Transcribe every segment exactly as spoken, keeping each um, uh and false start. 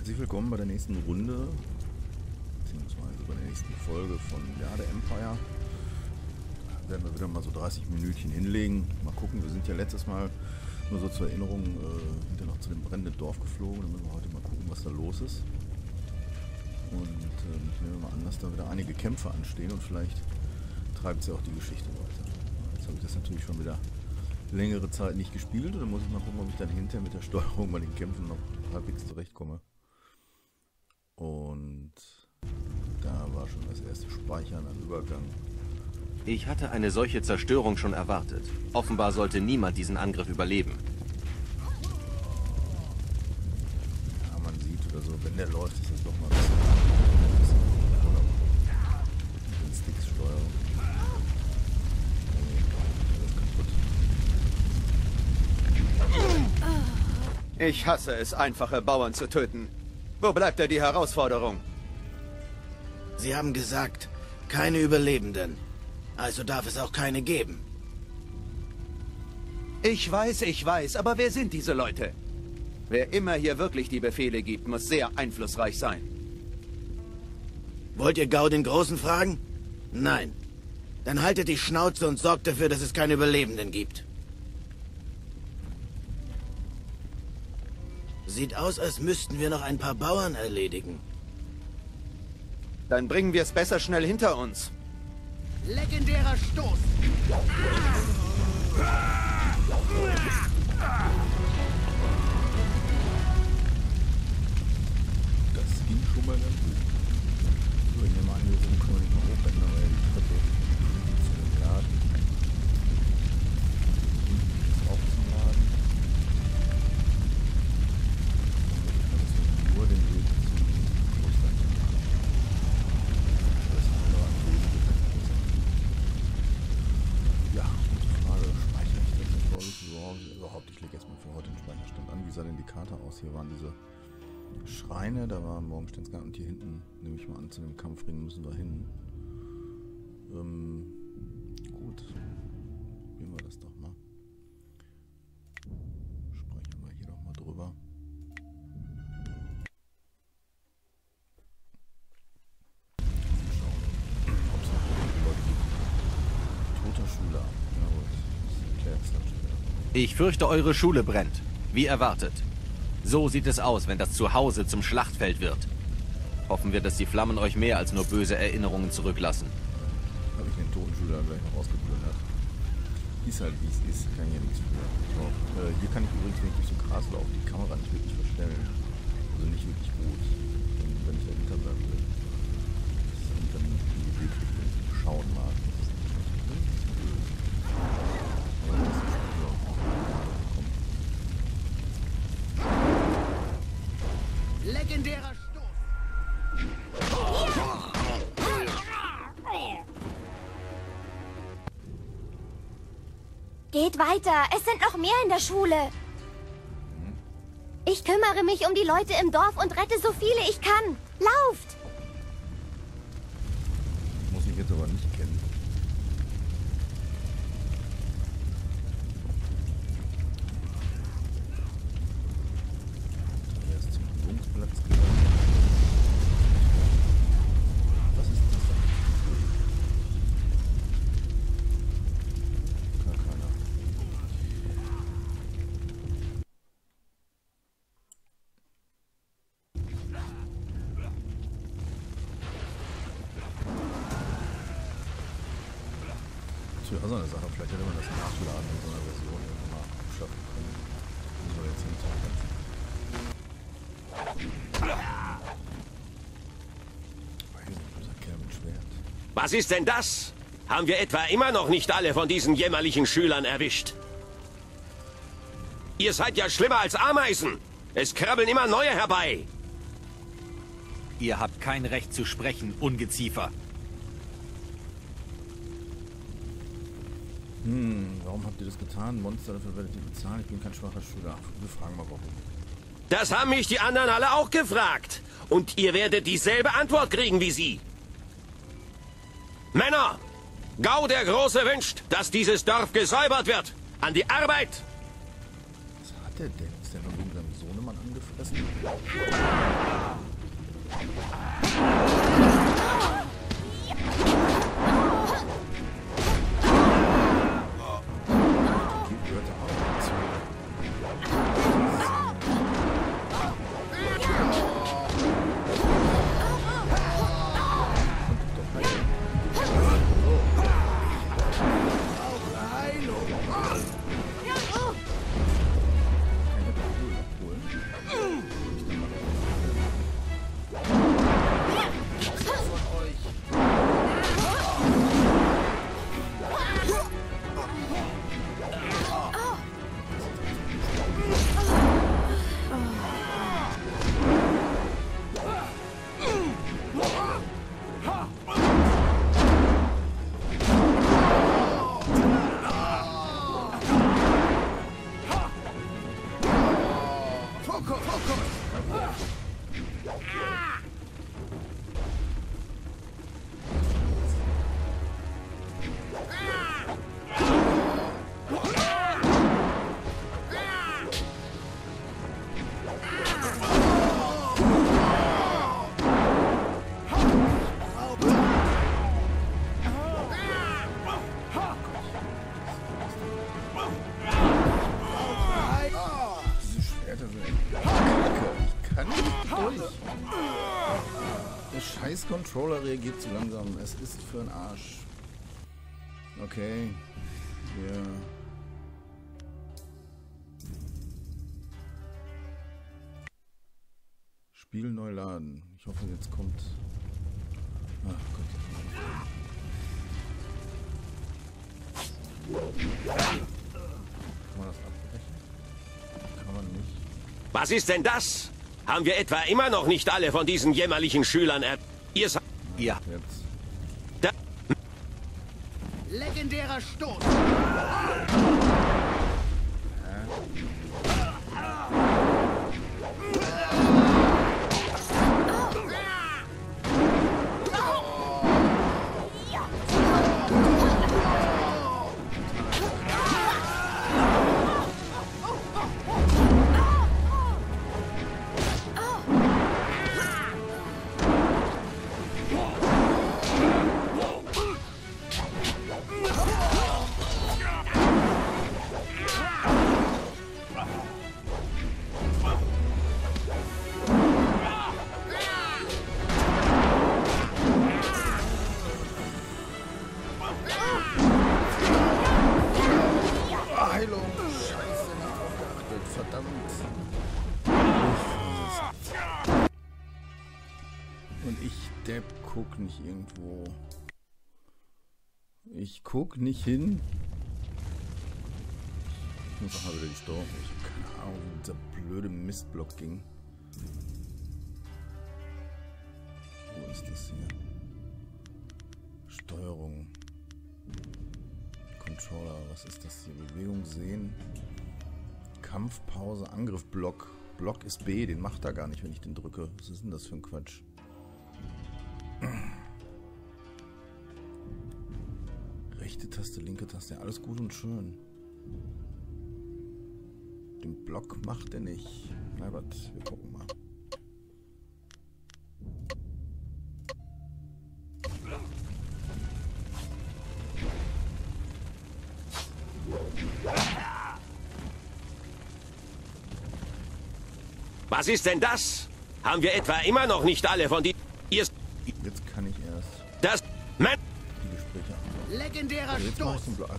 Herzlich willkommen bei der nächsten Runde, beziehungsweise bei der nächsten Folge von ja, der Empire. Da werden wir wieder mal so dreißig Minütchen hinlegen. Mal gucken, wir sind ja letztes Mal nur so zur Erinnerung äh, hinter noch zu dem brennenden Dorf geflogen. Da müssen wir heute mal gucken, was da los ist. Und äh, ich nehme mal an, dass da wieder einige Kämpfe anstehen und vielleicht treibt es ja auch die Geschichte weiter. Jetzt habe ich das natürlich schon wieder längere Zeit nicht gespielt und dann muss ich mal gucken, ob ich dann hinterher mit der Steuerung bei den Kämpfen noch halbwegs zurechtkomme. Und da war schon das erste Speichern am Übergang. Ich hatte eine solche Zerstörung schon erwartet. Offenbar sollte niemand diesen Angriff überleben. Ja, man sieht oder so, wenn der läuft, ist das doch mal ein bisschen mit den Sticks-Steuerung. Ich hasse es, einfache Bauern zu töten. Wo bleibt da die Herausforderung? Sie haben gesagt, keine Überlebenden. Also darf es auch keine geben. Ich weiß, ich weiß, aber wer sind diese Leute? Wer immer hier wirklich die Befehle gibt, muss sehr einflussreich sein. Wollt ihr Gau den Großen fragen? Nein. Dann haltet die Schnauze und sorgt dafür, dass es keine Überlebenden gibt. Sieht aus, als müssten wir noch ein paar Bauern erledigen. Dann bringen wir es besser schnell hinter uns. Legendärer Stoß! Das ging schon mal ganz gut. So, ich nehme an, hier oben können wir nicht mal hochrennen, aber ja, die Treppe zu dem Laden. Ist auch zum Laden. Das ist nur den Weg zum Kloster. Das ist ein anderer Weg. Ja, gute Frage. Speichere ich das jetzt überhaupt? Ich lege erstmal für heute den Speicherstand an. Wie sah denn die Karte aus? Hier waren diese Schreine, da war Morgenstensgarten und hier hinten, nehme ich mal an, zu dem Kampfring müssen wir hin. Ähm, gut. Probieren wir das doch mal. Speichern wir hier doch mal drüber. Schauen, ob es noch Leute gibt. Toter Schüler. Ja gut, das erklärt es dann später. Ich fürchte, eure Schule brennt. Wie erwartet. So sieht es aus, wenn das Zuhause zum Schlachtfeld wird. Hoffen wir, dass die Flammen euch mehr als nur böse Erinnerungen zurücklassen. Habe ich den toten Schüler gleich noch ausgeplündert. Ist halt wie es ist, kann ich ja nichts für. So, äh, hier kann ich übrigens, wenn ich durch so Gras laufe, die Kamera nicht wirklich verstellen. Also nicht wirklich gut. Und wenn ich dahinter bleiben will. Und dann die Bildrichtung schauen mag. Das ist nicht schlecht. Aber das ist schon so. Legendärer Stoß! Geht weiter, es sind noch mehr in der Schule. Ich kümmere mich um die Leute im Dorf und rette so viele ich kann. Lauft! Muss ich jetzt aber nicht kennen. Er ist zum Übungsplatz gegangen. Was ist das da? Gar keiner. Das wäre auch so eine Sache. Vielleicht hätte man das Nachladen in so einer Version irgendwann mal schaffen können. Müssen wir jetzt hinterher. Was ist denn das? Haben wir etwa immer noch nicht alle von diesen jämmerlichen Schülern erwischt? Ihr seid ja schlimmer als Ameisen. Es krabbeln immer neue herbei. Ihr habt kein Recht zu sprechen, Ungeziefer. Hm, warum habt ihr das getan? Monster, dafür werdet ihr bezahlen. Ich bin kein schwacher Schüler. Wir fragen mal warum. Das haben mich die anderen alle auch gefragt. Und ihr werdet dieselbe Antwort kriegen wie sie. Männer! Gau der Große wünscht, dass dieses Dorf gesäubert wird. An die Arbeit! Was hat der denn? Ist der nur wegen seinem Sohnemann angefressen? fressen. Scheiß Controller reagiert zu langsam. Es ist für ein Arsch. Okay. Wir... Spiel neu laden. Ich hoffe, jetzt kommt... Ach Gott. Kann man das abbrechen? Kann man nicht. Was ist denn das? Haben wir etwa immer noch nicht alle von diesen jämmerlichen Schülern er... Ihr seid... Ja. Jetzt. Da... Legendärer Stoß! Und ich, Depp, guck nicht irgendwo. Ich guck nicht hin. Ich muss auch mal wieder gestorben. Ich habe keine Ahnung, wie dieser blöde Mistblock ging. Wo ist das hier? Steuerung. Controller, was ist das hier? Bewegung sehen. Kampfpause, Angriff, Block. Block ist B, den macht er gar nicht, wenn ich den drücke. Was ist denn das für ein Quatsch? Rechte Taste, linke Taste, ja, alles gut und schön. Den Block macht er nicht. Na Gott, wir gucken mal. Was ist denn das? Haben wir etwa immer noch nicht alle von die... Ihr... Jetzt kann ich erst Das... Man... die Gespräche haben. Legendärer Jetzt mach ich Stoß! den Block.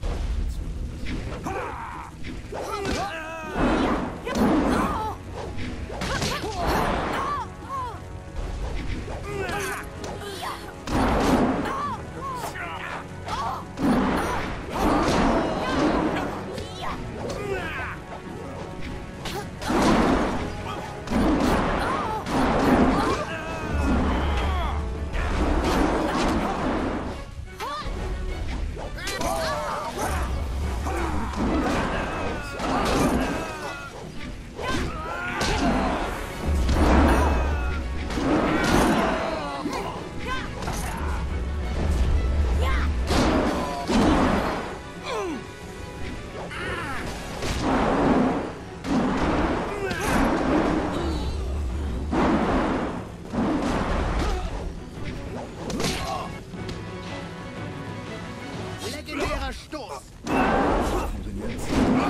Und den jetzt.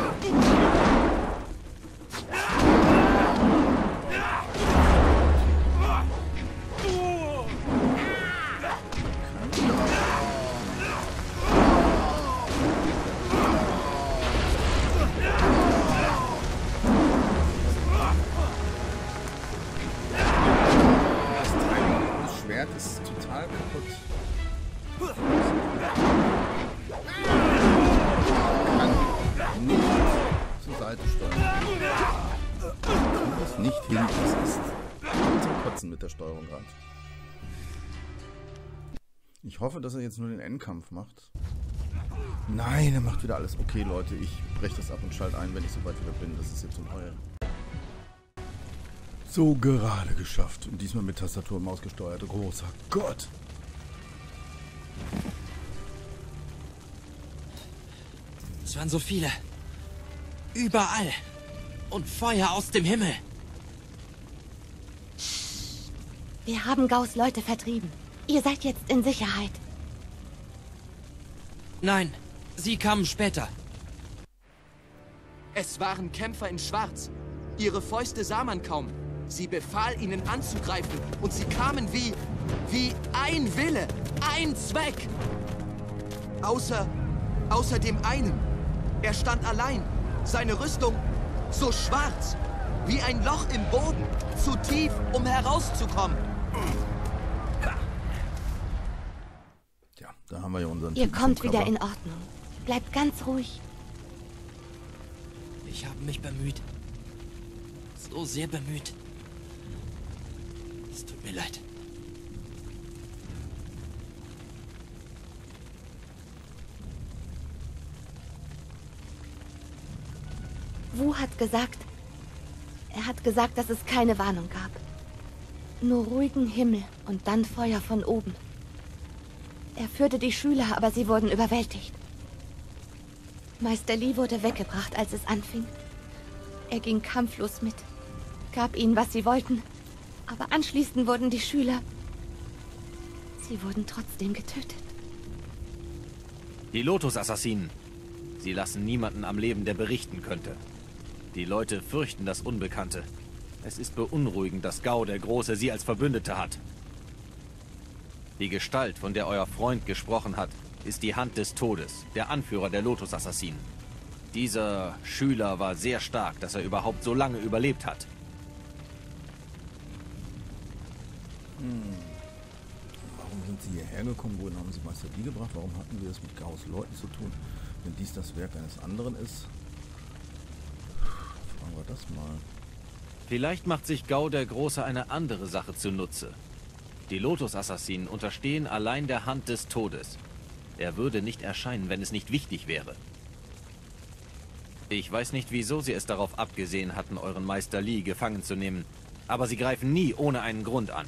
Das ist total kaputt. Kann nicht zur Seite steuern. Kann das nicht hin. Das ist zum Kotzen mit der Steuerung gerade. Ich hoffe, dass er jetzt nur den Endkampf macht. Nein, er macht wieder alles. Okay, Leute, ich breche das ab und schalte ein, wenn ich so weit wieder bin. Das ist jetzt zum Heulen. So gerade geschafft. Und diesmal mit Tastatur und Maus gesteuert. Großer Gott. Es waren so viele. Überall. Und Feuer aus dem Himmel. Wir haben Gaus Leute vertrieben. Ihr seid jetzt in Sicherheit. Nein, sie kamen später. Es waren Kämpfer in Schwarz. Ihre Fäuste sah man kaum. Sie befahl ihnen anzugreifen und sie kamen wie, wie ein Wille, ein Zweck. Außer, außer dem einen. Er stand allein. Seine Rüstung so schwarz, wie ein Loch im Boden, zu tief, um herauszukommen. Ja, da haben wir ja unseren Ihr Typen kommt vom wieder Cover. in Ordnung. Bleibt ganz ruhig. Ich habe mich bemüht. So sehr bemüht. Es tut mir leid. Wu hat gesagt, er hat gesagt, dass es keine Warnung gab. Nur ruhigen Himmel und dann Feuer von oben. Er führte die Schüler, aber sie wurden überwältigt. Meister Li wurde weggebracht, als es anfing. Er ging kampflos mit, gab ihnen, was sie wollten. Aber anschließend wurden die Schüler... Sie wurden trotzdem getötet. Die Lotus-Assassinen. Sie lassen niemanden am Leben, der berichten könnte. Die Leute fürchten das Unbekannte. Es ist beunruhigend, dass Gao der Große sie als Verbündete hat. Die Gestalt, von der euer Freund gesprochen hat, ist die Hand des Todes, der Anführer der Lotus-Assassinen. Dieser Schüler war sehr stark, dass er überhaupt so lange überlebt hat. Hm. Warum sind sie hierher gekommen? Wohin haben sie Meister Li gebracht? Warum hatten wir es mit Gaos Leuten zu tun? Wenn dies das Werk eines anderen ist? Fragen wir das mal. Vielleicht macht sich Gao der Große eine andere Sache zunutze. Die Lotus-Assassinen unterstehen allein der Hand des Todes. Er würde nicht erscheinen, wenn es nicht wichtig wäre. Ich weiß nicht, wieso sie es darauf abgesehen hatten, euren Meister Li gefangen zu nehmen. Aber sie greifen nie ohne einen Grund an.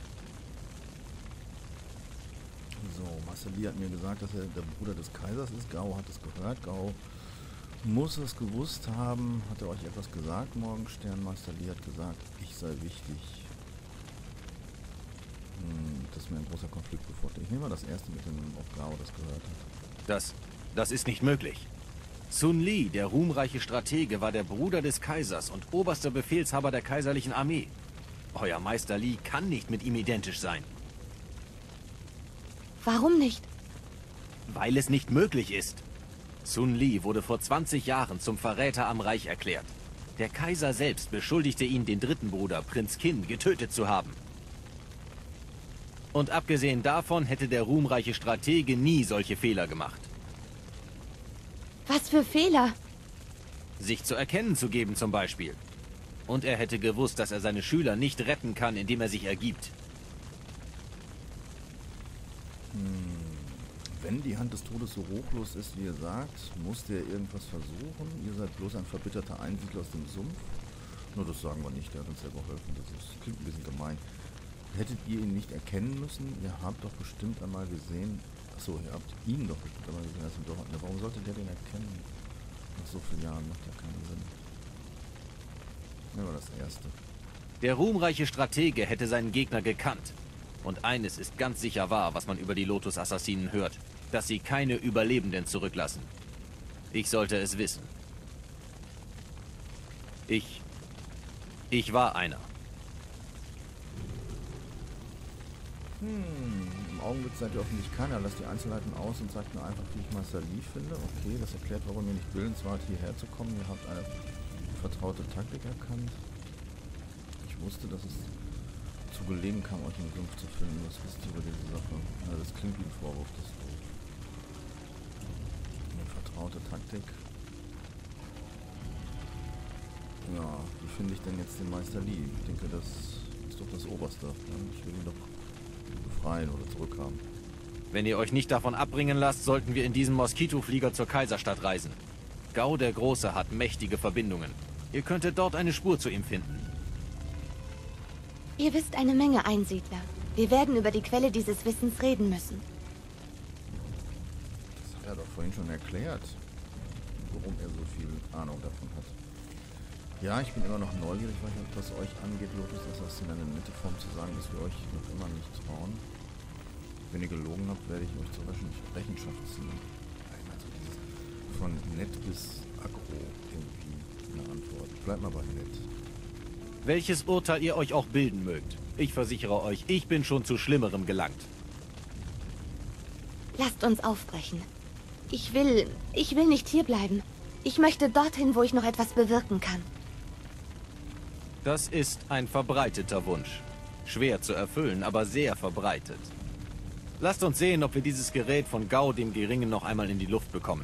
So, Meister Li hat mir gesagt, dass er der Bruder des Kaisers ist. Gao hat es gehört. Gao muss es gewusst haben. Hat er euch etwas gesagt? Morgenstern, Meister Li hat gesagt, ich sei wichtig. Hm, das ist mir ein großer Konflikt bevorsteht. Ich nehme mal das erste mit dem, ob Gao das gehört hat. Das, das ist nicht möglich. Sun Li, der ruhmreiche Stratege, war der Bruder des Kaisers und oberster Befehlshaber der kaiserlichen Armee. Euer Meister Li kann nicht mit ihm identisch sein. Warum nicht? Weil es nicht möglich ist. Sun Li wurde vor zwanzig Jahren zum Verräter am Reich erklärt. Der Kaiser selbst beschuldigte ihn, den dritten Bruder, Prinz Qin, getötet zu haben. Und abgesehen davon hätte der ruhmreiche Stratege nie solche Fehler gemacht. Was für Fehler? Sich zu erkennen zu geben zum Beispiel. Und er hätte gewusst, dass er seine Schüler nicht retten kann, indem er sich ergibt. Hm. Wenn die Hand des Todes so ruchlos ist, wie ihr sagt, musste er irgendwas versuchen. Ihr seid bloß ein verbitterter Einsiedler aus dem Sumpf. Nur das sagen wir nicht, der hat uns ja geholfen. Das ist, klingt ein bisschen gemein. Hättet ihr ihn nicht erkennen müssen? Ihr habt doch bestimmt einmal gesehen... Achso, ihr habt ihn doch bestimmt einmal gesehen. Also doch, warum sollte der den erkennen? Nach so vielen Jahren macht ja keinen Sinn. Nehmen wir das erste. Der ruhmreiche Stratege hätte seinen Gegner gekannt. Und eines ist ganz sicher wahr, was man über die Lotus-Assassinen hört. Dass sie keine Überlebenden zurücklassen. Ich sollte es wissen. Ich... Ich war einer. Hm, im Augenblick seid ihr offensichtlich keiner. Lasst die Einzelheiten aus und sagt mir einfach, wie ich Meister Li finde. Okay, das erklärt, warum ihr nicht willens wart, hierher zu kommen. Ihr habt eine vertraute Taktik erkannt. Ich wusste, dass es zu gelegen kam, euch in den Sumpf zu finden. Was wisst ihr über diese Sache? Ja, das klingt wie ein Vorwurf, das ist doof. Eine vertraute Taktik. Ja, wie finde ich denn jetzt den Meister Li? Ich denke, das ist doch das Oberste. Ich will ihn doch befreien oder zurückhaben. Wenn ihr euch nicht davon abbringen lasst, sollten wir in diesem Moskitoflieger zur Kaiserstadt reisen. Gao der Große hat mächtige Verbindungen. Ihr könntet dort eine Spur zu ihm finden. Ihr wisst eine Menge Einsiedler. Wir werden über die Quelle dieses Wissens reden müssen. Das hat er doch vorhin schon erklärt, warum er so viel Ahnung davon hat. Ja, ich bin immer noch neugierig, was euch angeht, Lotus Assassin, eine nette Form zu sagen, dass wir euch noch immer nicht trauen. Wenn ihr gelogen habt, werde ich euch zur Rechenschaft ziehen. Also dieses von nett bis aggro irgendwie eine Antwort. Bleibt mal bei nett. Welches Urteil ihr euch auch bilden mögt. Ich versichere euch, ich bin schon zu Schlimmerem gelangt. Lasst uns aufbrechen. Ich will... Ich will nicht hierbleiben. Ich möchte dorthin, wo ich noch etwas bewirken kann. Das ist ein verbreiteter Wunsch. Schwer zu erfüllen, aber sehr verbreitet. Lasst uns sehen, ob wir dieses Gerät von Gao dem Geringen noch einmal in die Luft bekommen.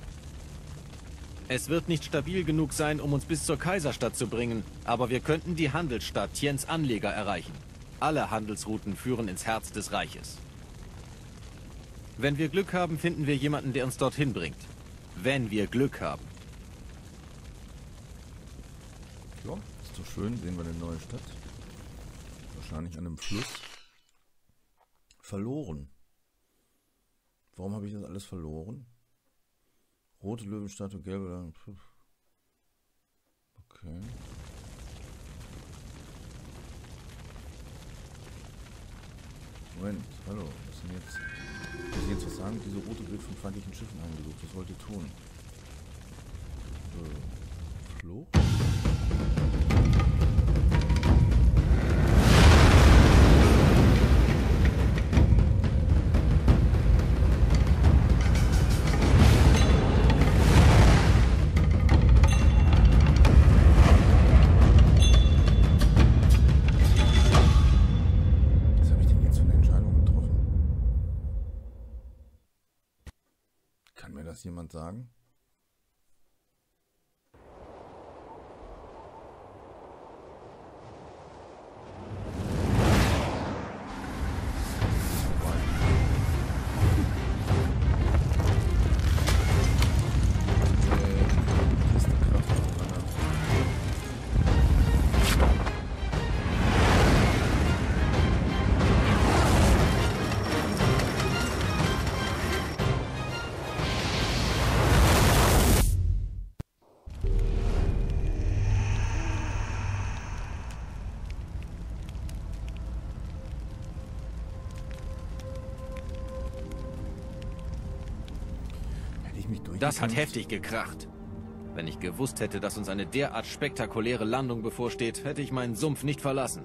Es wird nicht stabil genug sein, um uns bis zur Kaiserstadt zu bringen, aber wir könnten die Handelsstadt Tiens Anleger erreichen. Alle Handelsrouten führen ins Herz des Reiches. Wenn wir Glück haben, finden wir jemanden, der uns dorthin bringt. Wenn wir Glück haben. Ja, ist so schön, sehen wir eine neue Stadt. Wahrscheinlich an einem Fluss. Verloren. Warum habe ich das alles verloren? Rote Löwenstatue, gelbe... Okay. Moment, hallo, was denn jetzt? Muss ich jetzt was sagen? Diese rote wird von feindlichen Schiffen heimgesucht. Was wollt ihr tun? Äh, Flucht? Jemand sagen? Das hat heftig gekracht. Wenn ich gewusst hätte, dass uns eine derart spektakuläre Landung bevorsteht, hätte ich meinen Sumpf nicht verlassen.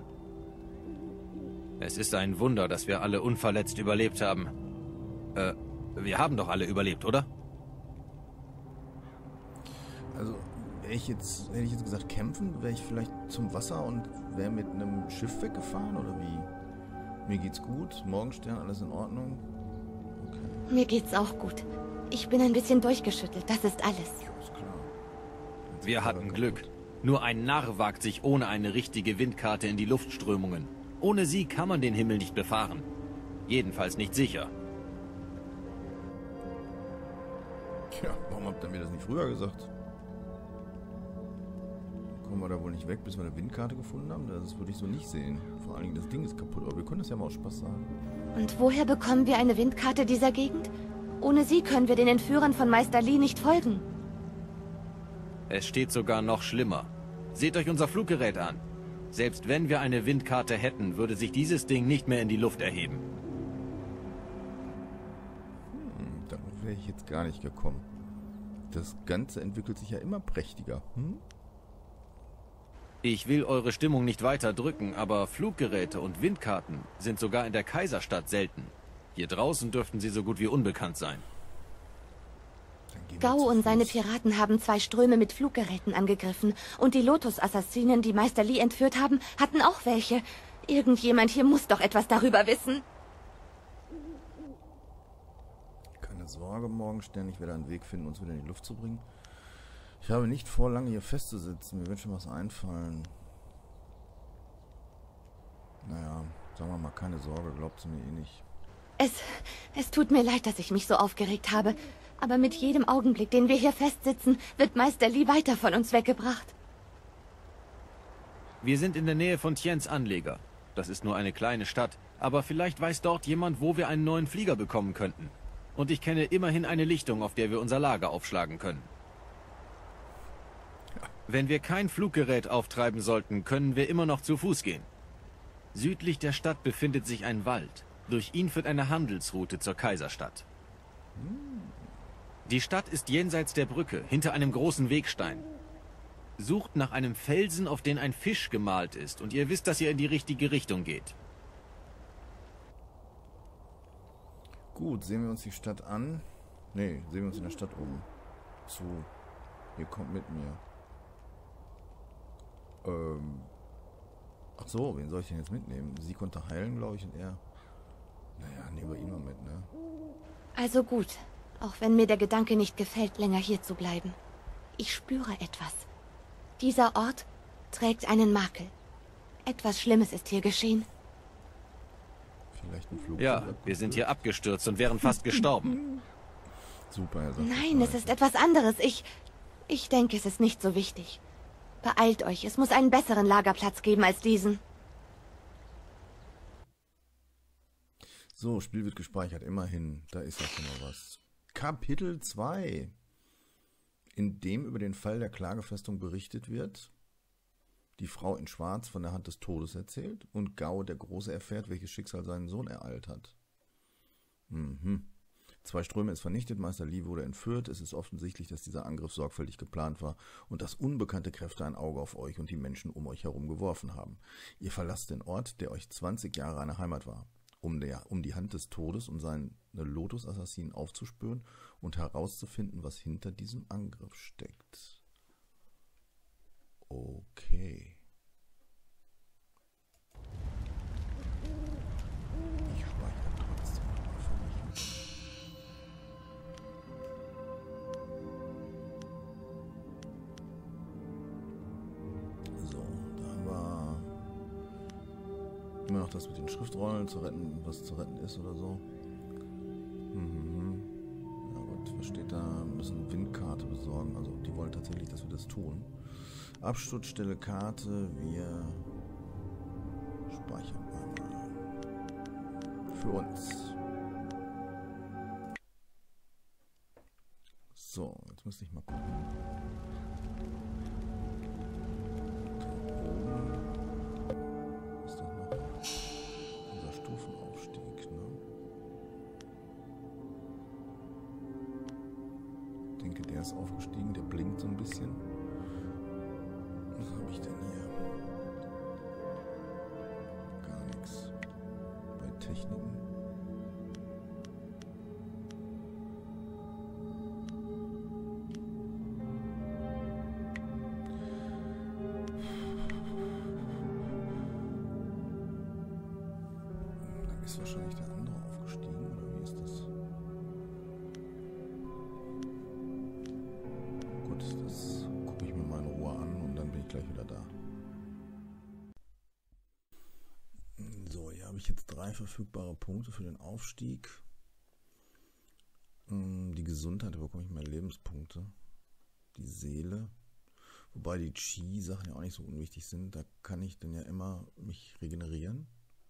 Es ist ein Wunder, dass wir alle unverletzt überlebt haben. Äh, wir haben doch alle überlebt, oder? Also, wäre ich jetzt, hätte ich jetzt gesagt kämpfen, wäre ich vielleicht zum Wasser und wäre mit einem Schiff weggefahren, oder wie? Mir geht's gut, Morgenstern, alles in Ordnung? Okay. Mir geht's auch gut. Ich bin ein bisschen durchgeschüttelt, das ist alles. Ist klar. Wir hatten Glück. Nur ein Narr wagt sich ohne eine richtige Windkarte in die Luftströmungen. Ohne sie kann man den Himmel nicht befahren. Jedenfalls nicht sicher. Tja, warum habt ihr mir das nicht früher gesagt? Kommen wir da wohl nicht weg, bis wir eine Windkarte gefunden haben? Das würde ich so nicht sehen. Vor allen Dingen, das Ding ist kaputt, aber wir können das ja mal aus Spaß sagen. Und woher bekommen wir eine Windkarte dieser Gegend? Ohne sie können wir den Entführern von Meister Li nicht folgen. Es steht sogar noch schlimmer. Seht euch unser Fluggerät an. Selbst wenn wir eine Windkarte hätten, würde sich dieses Ding nicht mehr in die Luft erheben. Hm, darauf wäre ich jetzt gar nicht gekommen. Das Ganze entwickelt sich ja immer prächtiger. Hm? Ich will eure Stimmung nicht weiter drücken, aber Fluggeräte und Windkarten sind sogar in der Kaiserstadt selten. Hier draußen dürften sie so gut wie unbekannt sein. Gao und seine Piraten haben zwei Ströme mit Fluggeräten angegriffen. Und die Lotus-Assassinen, die Meister Li entführt haben, hatten auch welche. Irgendjemand hier muss doch etwas darüber wissen. Keine Sorge, Morgenstern, ich werde einen Weg finden, uns wieder in die Luft zu bringen. Ich habe nicht vor, lange hier festzusitzen. Mir wird schon was einfallen. Naja, sagen wir mal, keine Sorge, glaubt mir eh nicht. Es, es tut mir leid, dass ich mich so aufgeregt habe. Aber mit jedem Augenblick, den wir hier festsitzen, wird Meister Li weiter von uns weggebracht. Wir sind in der Nähe von Tiens Anleger. Das ist nur eine kleine Stadt, aber vielleicht weiß dort jemand, wo wir einen neuen Flieger bekommen könnten. Und ich kenne immerhin eine Lichtung, auf der wir unser Lager aufschlagen können. Wenn wir kein Fluggerät auftreiben sollten, können wir immer noch zu Fuß gehen. Südlich der Stadt befindet sich ein Wald. Durch ihn führt eine Handelsroute zur Kaiserstadt. Die Stadt ist jenseits der Brücke, hinter einem großen Wegstein. Sucht nach einem Felsen, auf den ein Fisch gemalt ist, und ihr wisst, dass ihr in die richtige Richtung geht. Gut, sehen wir uns die Stadt an. Nee, sehen wir uns in der Stadt um. Zu. Ihr kommt mit mir. Ähm. Ach so, wen soll ich denn jetzt mitnehmen? Sie konnte heilen, glaube ich, und er... Naja, nehmen wir ihn mal mit, ne? Also gut, auch wenn mir der Gedanke nicht gefällt, länger hier zu bleiben. Ich spüre etwas. Dieser Ort trägt einen Makel. Etwas Schlimmes ist hier geschehen. Vielleicht ein Flug. Ja, wir sind hier abgestürzt und wären fast gestorben. Super, er sagt Nein, es ist etwas anderes. Ich... Ich denke, es ist nicht so wichtig. Beeilt euch, es muss einen besseren Lagerplatz geben als diesen. So, Spiel wird gespeichert, immerhin. Da ist ja schon mal was. Kapitel zwei. In dem über den Fall der Klagefestung berichtet wird, die Frau in Schwarz von der Hand des Todes erzählt und Gao der Große erfährt, welches Schicksal seinen Sohn ereilt hat. Mhm. Zwei Ströme ist vernichtet, Meister Li wurde entführt. Es ist offensichtlich, dass dieser Angriff sorgfältig geplant war und dass unbekannte Kräfte ein Auge auf euch und die Menschen um euch herum geworfen haben. Ihr verlasst den Ort, der euch zwanzig Jahre eine Heimat war, um, der, um die Hand des Todes und seine Lotus-Assassinen aufzuspüren und herauszufinden, was hinter diesem Angriff steckt. Okay. Ich speichere trotzdem mal für mich. So, da haben wir immer noch das mit den Schriftrollen zu retten, was zu retten ist oder so. Mhm. Ja gut, was steht da? Wir müssen Windkarte besorgen. Also die wollen tatsächlich, dass wir das tun. Absturzstelle Karte, wir speichern einmal. Für uns. So, jetzt müsste ich mal gucken. Da oben ist doch noch unser Stufenaufstieg, ne? Ich denke, der ist aufgestiegen, der blinkt so ein bisschen. Was habe ich denn hier? Gar nichts. Bei Techniken. Dann ist wahrscheinlich der andere aufgestiegen, oder wie ist das? Gut, das gucke ich mir mal in Ruhe an und dann bin ich gleich wieder da. So, hier habe ich jetzt drei verfügbare Punkte für den Aufstieg. Die Gesundheit, da bekomme ich mehr Lebenspunkte. Die Seele. Wobei die Chi-Sachen ja auch nicht so unwichtig sind. Da kann ich dann ja immer mich regenerieren.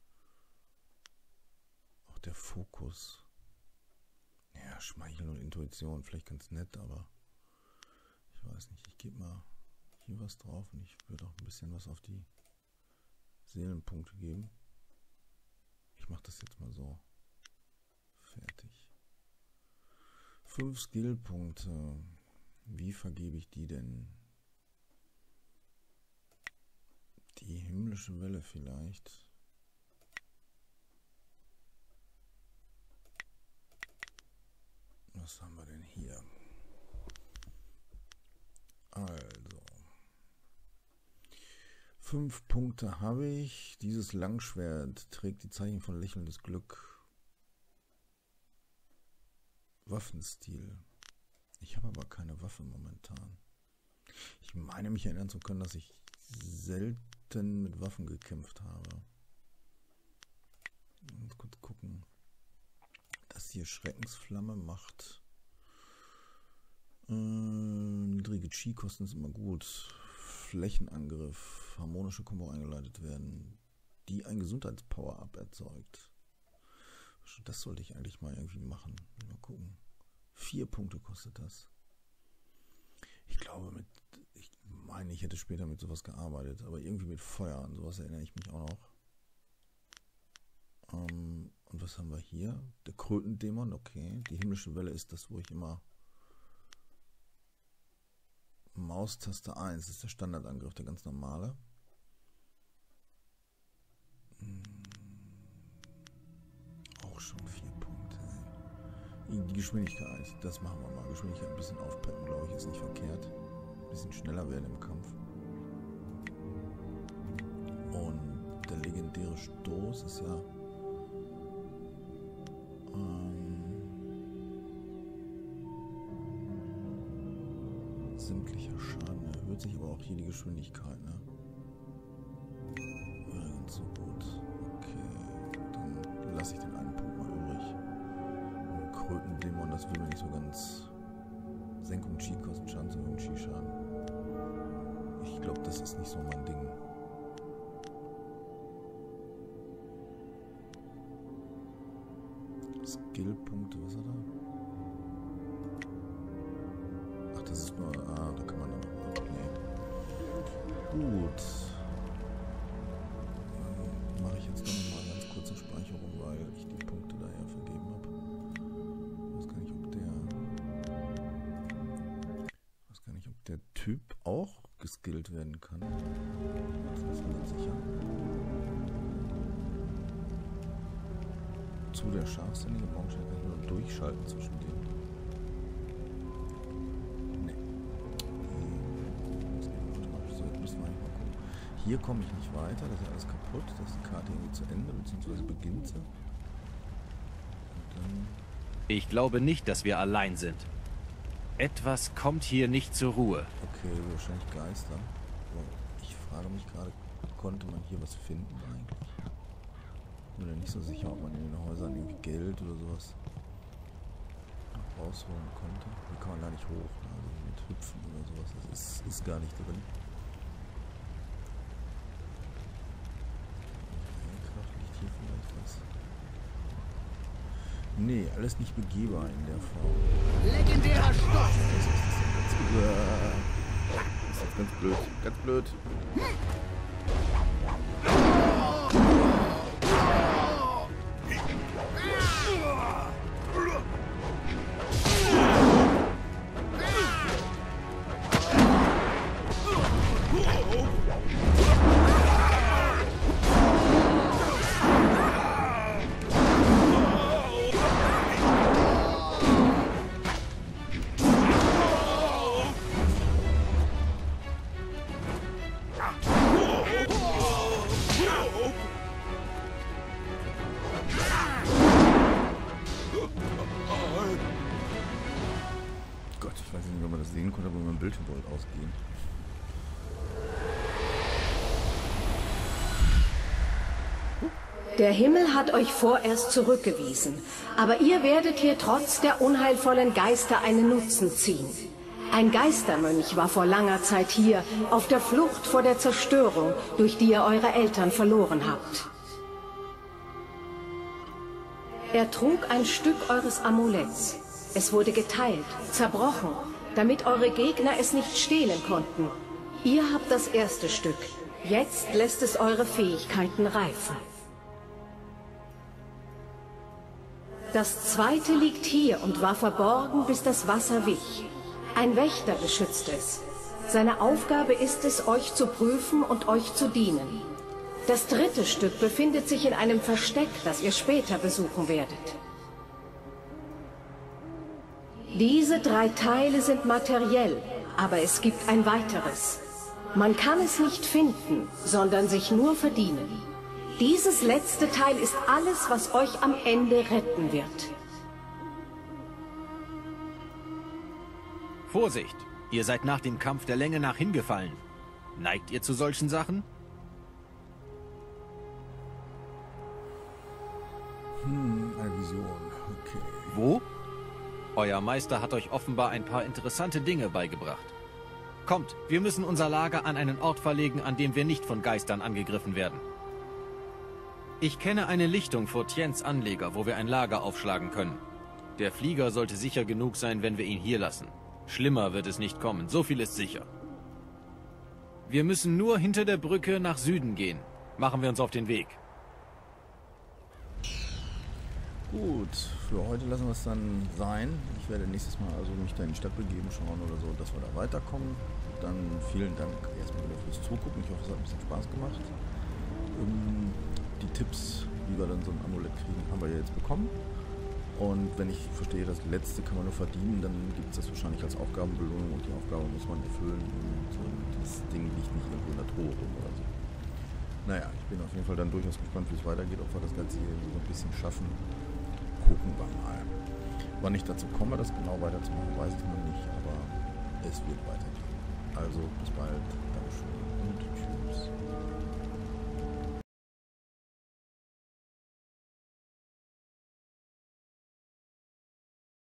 Auch der Fokus. Ja, Schmeicheln und Intuition. Vielleicht ganz nett, aber ich weiß nicht. Ich gebe mal hier was drauf und ich würde auch ein bisschen was auf die Seelenpunkte geben. Ich mache das jetzt mal so. Fertig. Fünf Skillpunkte. Wie vergebe ich die denn? Die himmlische Welle vielleicht. Was haben wir denn hier? Also. Fünf Punkte habe ich. Dieses Langschwert trägt die Zeichen von lächelndes Glück. Waffenstil. Ich habe aber keine Waffe momentan. Ich meine mich erinnern zu können, dass ich selten mit Waffen gekämpft habe. Mal kurz gucken. Das hier Schreckensflamme macht. Äh, niedrige Chi-Kosten ist immer gut. Flächenangriff. Harmonische Kombo eingeleitet werden. Die ein Gesundheitspower-Up erzeugt. Das sollte ich eigentlich mal irgendwie machen. Mal gucken. Vier Punkte kostet das. Ich glaube mit, ich meine, ich hätte später mit sowas gearbeitet, aber irgendwie mit Feuer an sowas erinnere ich mich auch noch. Ähm, und was haben wir hier? Der Krötendämon, okay. Die himmlische Welle ist das, wo ich immer Maustaste eins, das ist der Standardangriff, der ganz normale. Hm. Auch schon vier Punkte. Die Geschwindigkeit, das machen wir mal. Geschwindigkeit ein bisschen aufpeppen, glaube ich, ist nicht verkehrt. Ein bisschen schneller werden im Kampf. Und der legendäre Stoß ist ja ähm, sämtlicher Schaden erhöht sich, aber auch hier die Geschwindigkeit, ne? Ja, ganz so gut. Okay, dann lasse ich den einen Punkt mal übrig. Und Krötendämon, das will mir nicht so ganz. Senkung Chi-Kosten, Schadenserhöhung, Chi-Schaden. Ich glaube, das ist nicht so mein Ding. Skillpunkte, was hat er? Ach, das ist nur. Ah, da kann man dann noch. Nee. Gut. Dann mache ich jetzt noch mal eine ganz kurze Speicherung, weil ich die Punkte daher vergeben habe. Ich weiß gar nicht, ob der. Ich weiß gar nicht, ob der Typ auch geskillt werden kann. Das ist nicht sicher. Zu der scharfsinnige Baumschläger kann ich nur durchschalten zwischen denen. Nee. Das geht automatisch. So, jetzt müssen wir eigentlich mal gucken. Hier komme ich nicht weiter, das ist alles kaputt. Da ist die Karte irgendwie zu Ende, beziehungsweise beginnt sie. Und dann. Ich glaube nicht, dass wir allein sind. Etwas kommt hier nicht zur Ruhe. Okay, wahrscheinlich Geister. Aber ich frage mich gerade, konnte man hier was finden eigentlich? Ich bin mir nicht so sicher, ob man in den Häusern irgendwie Geld oder sowas rausholen konnte. Hier kann man gar nicht hoch, ne? Also mit Hüpfen oder sowas. Das ist, ist gar nicht drin. Kraft liegt hier vielleicht was. Nee, alles nicht begehbar in der Form. Legendärer Stoß! Das ist jetzt das ist jetzt ganz blöd. Ganz blöd. Ausgehen. Der Himmel hat euch vorerst zurückgewiesen, aber ihr werdet hier trotz der unheilvollen Geister einen Nutzen ziehen. Ein Geistermönch war vor langer Zeit hier, auf der Flucht vor der Zerstörung, durch die ihr eure Eltern verloren habt. Er trug ein Stück eures Amuletts. Es wurde geteilt, zerbrochen, damit eure Gegner es nicht stehlen konnten. Ihr habt das erste Stück. Jetzt lässt es eure Fähigkeiten reifen. Das zweite liegt hier und war verborgen, bis das Wasser wich. Ein Wächter beschützt es. Seine Aufgabe ist es, euch zu prüfen und euch zu dienen. Das dritte Stück befindet sich in einem Versteck, das ihr später besuchen werdet. Diese drei Teile sind materiell, aber es gibt ein weiteres. Man kann es nicht finden, sondern sich nur verdienen. Dieses letzte Teil ist alles, was euch am Ende retten wird. Vorsicht! Ihr seid nach dem Kampf der Länge nach hingefallen. Neigt ihr zu solchen Sachen? Hm, eine Vision. Okay. Wo? Euer Meister hat euch offenbar ein paar interessante Dinge beigebracht. Kommt, wir müssen unser Lager an einen Ort verlegen, an dem wir nicht von Geistern angegriffen werden. Ich kenne eine Lichtung vor Tiens Anleger, wo wir ein Lager aufschlagen können. Der Flieger sollte sicher genug sein, wenn wir ihn hier lassen. Schlimmer wird es nicht kommen, so viel ist sicher. Wir müssen nur hinter der Brücke nach Süden gehen. Machen wir uns auf den Weg. Gut, für heute lassen wir es dann sein. Ich werde nächstes Mal also mich da in die Stadt begeben, schauen oder so, dass wir da weiterkommen. Dann vielen Dank erstmal wieder fürs Zugucken. Ich hoffe, es hat ein bisschen Spaß gemacht. Ähm, die Tipps, wie wir dann so ein Amulett kriegen, haben wir ja jetzt bekommen. Und wenn ich verstehe, das letzte kann man nur verdienen, dann gibt es das wahrscheinlich als Aufgabenbelohnung und die Aufgabe muss man erfüllen und ähm, das Ding liegt nicht irgendwo in der Truhe rum oder so. Naja, ich bin auf jeden Fall dann durchaus gespannt, wie es weitergeht, ob wir das Ganze hier so ein bisschen schaffen. Gucken wir mal. Wann ich dazu komme, das genau weiterzumachen, weiß ich noch nicht, aber es wird weitergehen. Also bis bald.